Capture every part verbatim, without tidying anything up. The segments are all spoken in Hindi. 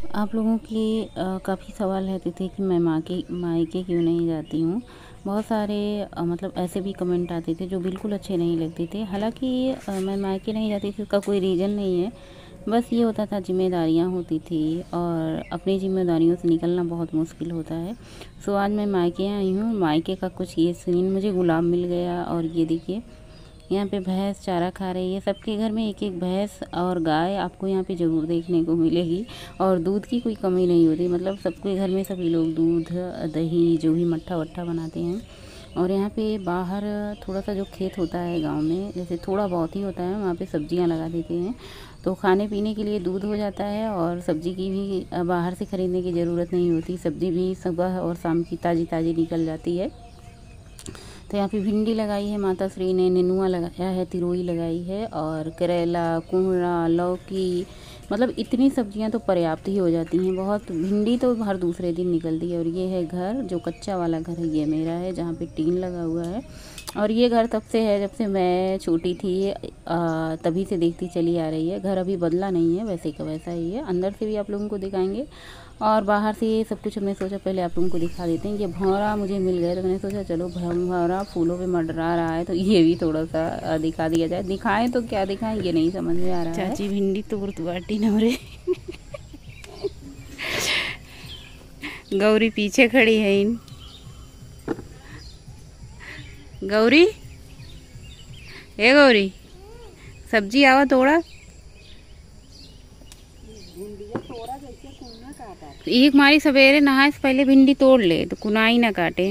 आप लोगों की काफ़ी सवाल रहते थे कि मैं माँ के मायके क्यों नहीं जाती हूँ। बहुत सारे अ, मतलब ऐसे भी कमेंट आते थे जो बिल्कुल अच्छे नहीं लगते थे। हालाँकि अ, मैं मायके नहीं जाती थी उसका कोई रीज़न नहीं है। बस ये होता था, ज़िम्मेदारियाँ होती थी और अपनी ज़िम्मेदारियों से निकलना बहुत मुश्किल होता है। सो आज मैं मायके आई हूँ। मायके का कुछ ये सीन, मुझे गुलाब मिल गया और ये देखिए यहाँ पे भैंस चारा खा रही है। सबके घर में एक एक भैंस और गाय आपको यहाँ पे ज़रूर देखने को मिलेगी और दूध की कोई कमी नहीं होती। मतलब सबके घर में सभी लोग दूध, दही, जो भी मट्ठा वट्ठा बनाते हैं। और यहाँ पे बाहर थोड़ा सा जो खेत होता है गांव में, जैसे थोड़ा बहुत ही होता है, वहाँ पे सब्जियाँ लगा देते हैं तो खाने पीने के लिए दूध हो जाता है और सब्ज़ी की भी बाहर से ख़रीदने की ज़रूरत नहीं होती। सब्ज़ी भी सुबह और शाम की ताज़ी ताज़ी निकल जाती है। तो यहाँ पे भिंडी लगाई है माता श्री ने, नेनुआ लगाया है, तिरोई लगाई है और करेला, कुमड़ा, लौकी, मतलब इतनी सब्जियां तो पर्याप्त ही हो जाती हैं। बहुत भिंडी तो हर दूसरे दिन निकलती है। और ये है घर, जो कच्चा वाला घर है ये मेरा है, जहाँ पे टीन लगा हुआ है। और ये घर तब से है जब से मैं छोटी थी, आ, तभी से देखती चली आ रही है। घर अभी बदला नहीं है, वैसे का वैसा ही है। अंदर से भी आप लोगों को दिखाएंगे और बाहर से ये सब कुछ हमने सोचा पहले आप लोगों को दिखा देते हैं। ये भंवरा मुझे मिल गया तो मैंने सोचा चलो भंवरा फूलों पे मंडरा रहा है तो ये भी थोड़ा सा दिखा दिया जाए। दिखाएं तो क्या दिखाएं ये नहीं समझ में आ रहा है। चाची भिंडी तोड़ बाटी नवरे गौरी पीछे खड़ी है। इन गौरी, ए गौरी, सब्जी आवा तोड़ा। एक मारी सवेरे नहाए से पहले भिंडी तोड़ ले तो कुनाई ना काटे।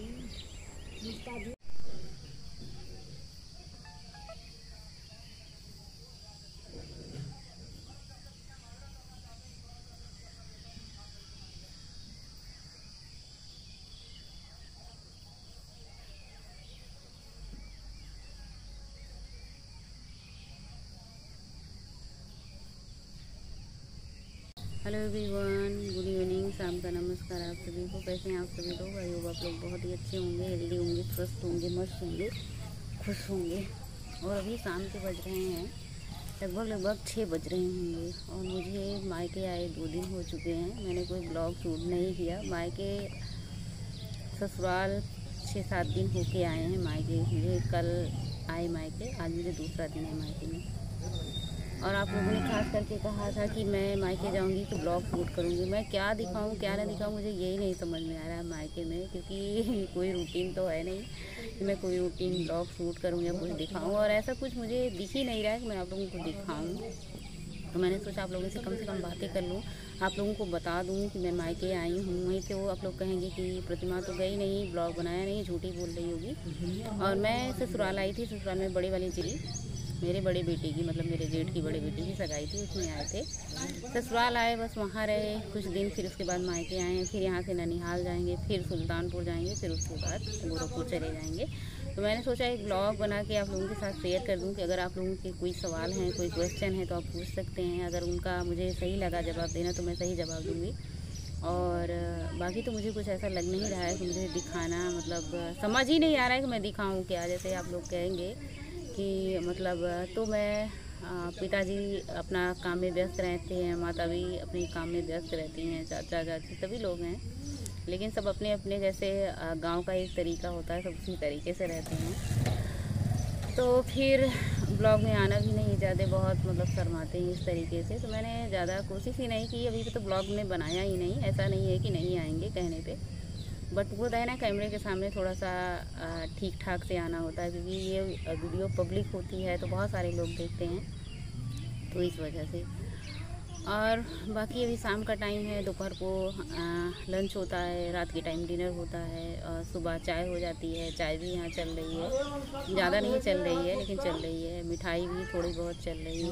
हेलो एवरीवन, गुड इवनिंग, शाम का नमस्कार आप सभी को। कैसे हैं आप सभी लोग? आई होप आप लोग बहुत ही अच्छे होंगे, हेल्दी होंगे, स्वस्थ होंगे, मस्त होंगे, खुश होंगे। और अभी शाम के बज रहे हैं लगभग लगभग छः बज रहे होंगे और मुझे मायके आए दो दिन हो चुके हैं। मैंने कोई ब्लॉग शूट नहीं किया। मायके ससुराल छः सात दिन होके आए हैं। मायके मुझे कल आए मायके, आज मुझे दूसरा दिन है मायके में। और आप लोगों ने खास करके कहा था कि मैं मायके जाऊंगी तो ब्लॉग शूट करूंगी। मैं क्या दिखाऊं क्या ना दिखाऊं मुझे यही नहीं समझ में आ रहा है मायके में, क्योंकि कोई रूटीन तो है नहीं कि मैं कोई रूटीन ब्लॉग शूट करूं या कुछ दिखाऊं। और ऐसा कुछ मुझे दिख ही नहीं रहा है कि मैं आप लोगों को दिखाऊं। तो मैंने सोचा आप लोगों से कम से कम बातें कर लूँ, आप लोगों को बता दूँ कि मैं मायके आई हूँ। वहीं से वो आप लोग कहेंगे कि प्रतिमा तो गई नहीं, ब्लॉग बनाया नहीं, झूठी बोल रही होगी। और मैं ससुराल आई थी। ससुराल में बड़ी वाली चिड़ी मेरे बड़े बेटे की, मतलब मेरे जेठ की बड़े बेटी की सगाई थी, उसमें आए थे। ससुराल आए, बस वहाँ रहे कुछ दिन, फिर उसके बाद मायके आए, फिर यहाँ से ननिहाल जाएंगे, फिर सुल्तानपुर जाएंगे, फिर उसके बाद गोरखपुर चले जाएंगे। तो मैंने सोचा एक ब्लॉग बना के आप लोगों के साथ शेयर कर दूं कि अगर आप लोगों के कोई सवाल हैं, कोई क्वेश्चन है तो आप पूछ सकते हैं। अगर उनका मुझे सही लगा जवाब देना तो मैं सही जवाब दूँगी। और बाकी तो मुझे कुछ ऐसा लग नहीं रहा है कि मुझे दिखाना, मतलब समझ ही नहीं आ रहा है कि मैं दिखाऊँ क्या। जैसे आप लोग कहेंगे कि मतलब, तो मैं पिताजी अपना काम में व्यस्त रहते हैं, माता भी अपने काम में व्यस्त रहती हैं, चाचा चाची सभी लोग हैं, लेकिन सब अपने अपने, जैसे गांव का एक तरीका होता है, सब उसी तरीके से रहते हैं। तो फिर ब्लॉग में आना भी नहीं ज़्यादा, बहुत मतलब शर्माते हैं इस तरीके से। तो मैंने ज़्यादा कोशिश ही नहीं की। अभी तो ब्लॉग में बनाया ही नहीं। ऐसा नहीं है कि नहीं आएंगे कहने पे, बट वो है ना, कैमरे के सामने थोड़ा सा ठीक ठाक से आना होता है, क्योंकि ये वीडियो पब्लिक होती है तो बहुत सारे लोग देखते हैं, तो इस वजह से। और बाकी अभी शाम का टाइम है, दोपहर को आ, लंच होता है, रात के टाइम डिनर होता है, और सुबह चाय हो जाती है। चाय भी यहाँ चल रही है, ज़्यादा नहीं चल रही है लेकिन चल रही है। मिठाई भी थोड़ी बहुत चल रही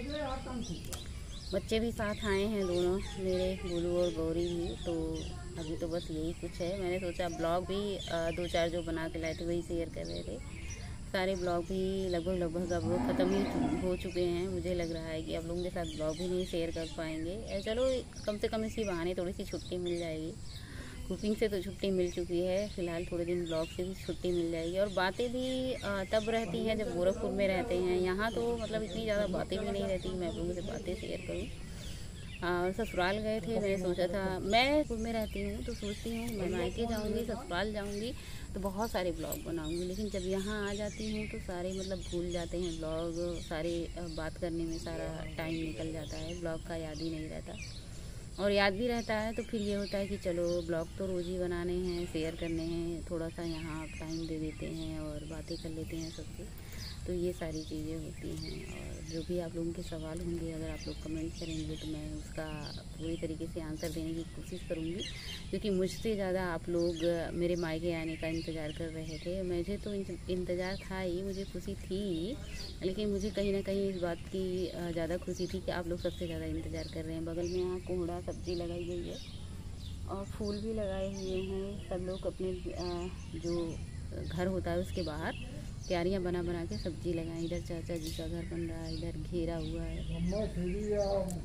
है। बच्चे भी साथ आए हैं दोनों मेरे, गोलू और गौरी भी। तो अभी तो बस यही कुछ है। मैंने सोचा ब्लॉग भी दो चार जो बना के लाए थे वही शेयर कर रहे थे। सारे ब्लॉग भी लगभग लगभग अब ख़त्म ही हो चुके हैं। मुझे लग रहा है कि आप लोगों के साथ ब्लॉग भी नहीं शेयर कर पाएंगे। चलो कम से कम इसी बहाने थोड़ी सी छुट्टी मिल जाएगी। कुकिंग से तो छुट्टी मिल चुकी है, फ़िलहाल थोड़े दिन ब्लॉग से भी छुट्टी मिल जाएगी। और बातें भी तब रहती हैं जब गोरखपुर में रहते हैं। यहाँ तो मतलब इतनी ज़्यादा बातें भी नहीं रहती, मैं आप लोगों से बातें शेयर करूँ। और ससुराल गए थे। मैंने सोचा था, मैं खुद में रहती हूँ तो सोचती हूँ मैं मायके जाऊँगी, ससुराल जाऊँगी तो बहुत सारे ब्लॉग बनाऊँगी, लेकिन जब यहाँ आ जाती हूँ तो सारे मतलब भूल जाते हैं ब्लॉग, सारे बात करने में सारा टाइम निकल जाता है, ब्लॉग का याद ही नहीं रहता। और याद भी रहता है तो फिर ये होता है कि चलो ब्लॉग तो रोज़ ही बनाने हैं, शेयर करने हैं, थोड़ा सा यहाँ टाइम दे देते हैं और बातें कर लेते हैं सबसे। तो ये सारी चीज़ें होती हैं। और जो भी आप लोगों के सवाल होंगे, अगर आप लोग कमेंट करेंगे तो मैं उसका पूरी तरीके से आंसर देने की कोशिश करूँगी, क्योंकि मुझसे ज़्यादा आप लोग मेरे मायके आने का इंतज़ार कर रहे थे। मुझे तो इंतज़ार था ही, मुझे खुशी थी ही, लेकिन मुझे कहीं ना कहीं इस बात की ज़्यादा खुशी थी कि आप लोग सबसे ज़्यादा इंतज़ार कर रहे हैं। बगल में यहाँ कोहड़ा सब्ज़ी लगाई गई है और फूल भी लगाए हुए हैं। सब लोग अपने जो घर होता है उसके बाहर क्यारियाँ बना बना के सब्जी लगाएं। इधर चाचा जी का घर बन रहा है, इधर घेरा हुआ है।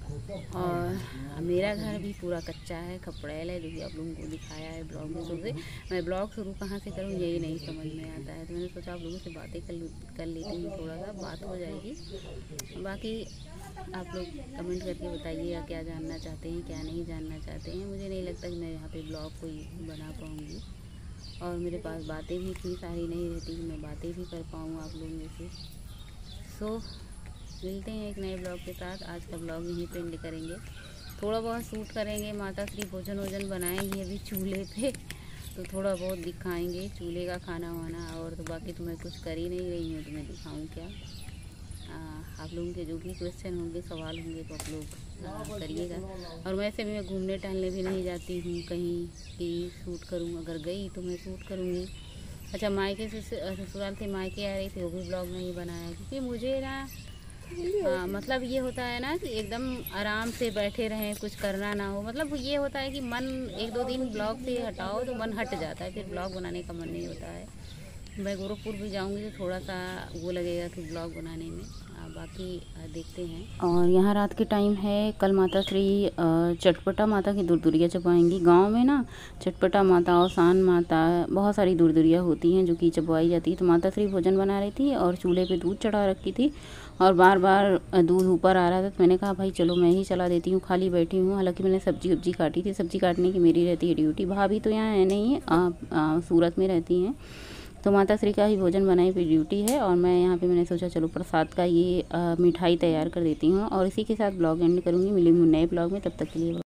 और मेरा घर भी पूरा कच्चा है, खपड़ैल है, जो कि आप लोगों को दिखाया है ब्लॉग में। सोचे मैं ब्लॉग शुरू कहाँ से करूँ यही नहीं समझ में आता है, तो मैंने सोचा आप लोगों से बातें कर कर लेती हूँ, थोड़ा सा बात हो जाएगी। बाकी आप लोग कमेंट करके बताइएगा क्या जानना चाहते हैं, क्या नहीं जानना चाहते हैं। मुझे नहीं लगता कि मैं यहाँ पे ब्लॉग कोई बना पाऊँगी, और मेरे पास बातें भी इतनी सारी नहीं रहती कि मैं बातें भी कर पाऊँ आप लोगों से। सो मिलते हैं एक नए ब्लॉग के साथ। आज का ब्लॉग यहीं पे एंड करेंगे, थोड़ा बहुत शूट करेंगे, माता श्री भोजन वोजन बनाएंगे अभी चूल्हे पे, तो थोड़ा बहुत दिखाएंगे चूल्हे का खाना वाना। और तो बाकी तो मैं कुछ कर ही नहीं रही हूँ, तो मैं दिखाऊँ क्या। आ, आप लोगों के जो भी क्वेश्चन होंगे, सवाल होंगे, तो आप लोग करिएगा। और वैसे भी मैं घूमने टहलने भी नहीं जाती हूँ कहीं कि शूट करूँ, अगर गई तो मैं शूट करूँगी। अच्छा, मायके से ससुराल से मायके आ रही थी, वो भी ब्लॉग नहीं बनाया, क्योंकि मुझे ना आ, मतलब ये होता है ना कि एकदम आराम से बैठे रहें, कुछ करना ना हो। मतलब ये होता है कि मन एक दो दिन ब्लॉग से हटाओ तो मन हट जाता है, फिर ब्लॉग बनाने का मन नहीं होता है। मैं गोरखपुर भी जाऊंगी तो थोड़ा सा वो लगेगा कि ब्लॉग बनाने में। आ, बाकी आ, देखते हैं। और यहाँ रात के टाइम है, कल माता श्री चटपटा माता की दूरदुरिया चबवाएंगी। गांव में ना चटपटा माता और सान माता बहुत सारी दूरदुरिया होती हैं जो कि चबवाई जाती है। तो माता श्री भोजन बना रही थी और चूल्हे पे दूध चढ़ा रखी थी, और बार बार दूध ऊपर आ रहा था, तो मैंने कहा भाई चलो मैं ही चला देती हूँ, खाली बैठी हूँ। हालांकि मैंने सब्जी वब्जी काटी थी, सब्जी काटने की मेरी रहती है ड्यूटी। भाभी तो यहाँ है नहीं है, सूरत में रहती हैं, तो माता श्री का ही भोजन बनाई पे ड्यूटी है। और मैं यहाँ पे मैंने सोचा चलो प्रसाद का ये मिठाई तैयार कर देती हूँ, और इसी के साथ ब्लॉग एंड करूँगी। मिलेंगे नए ब्लॉग में, तब तक के लिए।